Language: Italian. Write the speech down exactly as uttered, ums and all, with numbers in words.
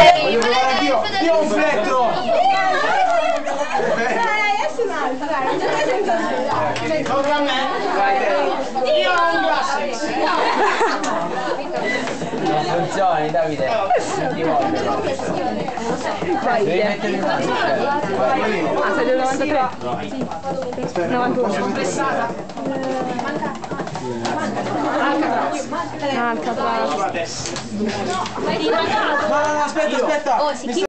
Voglio provare anch'io. Io ho un plettro. Tocca a me. Io ho un Glassex. Non funzioni, Davide. Non ti voglio. Devi mettere in mano. Ah, sei del novantatré? Sì. novantuno. Alcatraz. No, no, aspetta, aspetta.